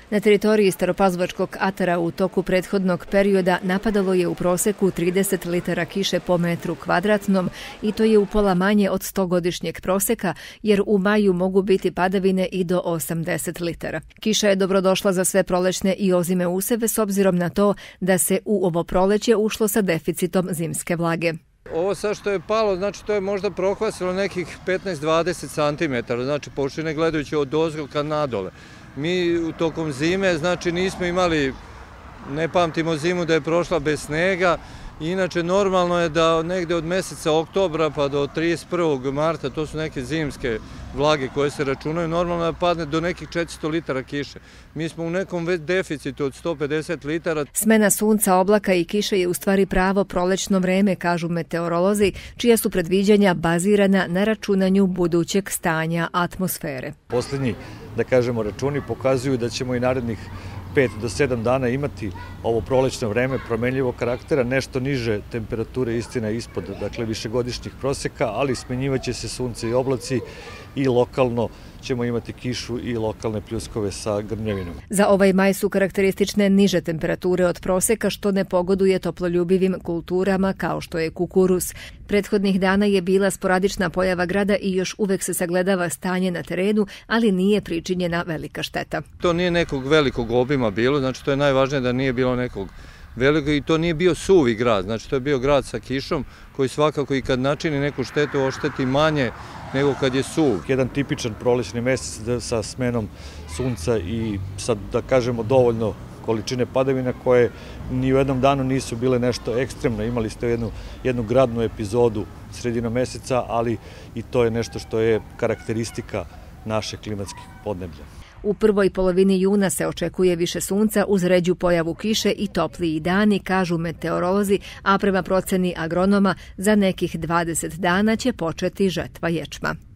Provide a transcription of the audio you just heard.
Na teritoriji Staropazovačkog atara u toku prethodnog perioda napadalo je u proseku 30 litara kiše po metru kvadratnom i to je upola manje od 100-godišnjeg proseka, jer u maju mogu biti padavine i do 80 litara. Kiša je dobrodošla za sve prolećne i ozime useve s obzirom na to da se u ovo proleće ušlo sa deficitom zimske vlage. Ovo sad što je palo, znači to je možda prokvasilo nekih 15-20 cm, znači površine gledajući od ozgo ka nadole. Mi u tokom zime, znači nismo imali, ne pamtimo zimu da je prošla bez snega. Inače, normalno je da negde od meseca oktobra pa do 31. marta, to su neke zimske vlage koje se računaju, normalno je da padne do nekih 400 litara kiše. Mi smo u nekom deficitu od 150 litara. Smena sunca, oblaka i kiše je u stvari pravo prolećno vreme, kažu meteorolozi, čija su predviđanja bazirana na računanju budućeg stanja atmosfere. Poslednji, da kažemo, računi pokazuju da ćemo i narednih 5 do 7 dana imati ovo prolećno vreme promenljivog karaktera, nešto niže temperature, istina ispod, dakle, višegodišnjih proseka, ali smenjivaće se sunce i oblaci i lokalno ćemo imati kišu i lokalne pljuskove sa grmljavinom. Za ovaj maj su karakteristične niže temperature od proseka, što ne pogoduje toploljubivim kulturama kao što je kukuruz. Prethodnih dana je bila sporadična pojava grada i još uvek se sagledava stanje na terenu, ali nije pričinjena velika šteta. To nije nekog velikog obima bilo, znači to je najvažnije da nije bilo nekog veliko i to nije bio suvi grad, znači to je bio grad sa kišom koji svakako i kad načini neku štetu ošteti manje nego kad je suv. Jedan tipičan prolećni mesec sa smenom sunca i sa, da kažemo, dovoljno količine padavina koje ni u jednom danu nisu bile nešto ekstremno. Imali ste jednu gradnu epizodu sredinom meseca, ali i to je nešto što je karakteristika naše klimatskih podneblja. U prvoj polovini juna se očekuje više sunca uz ređu pojavu kiše i topliji dani, kažu meteorolozi, a prema proceni agronoma za nekih 20 dana će početi žetva ječma.